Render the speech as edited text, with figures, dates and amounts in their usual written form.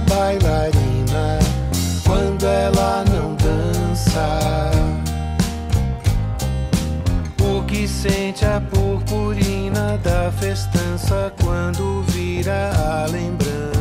bailarina quando ela não dança. O que sente a purpurina da festança quando vira a lembrança.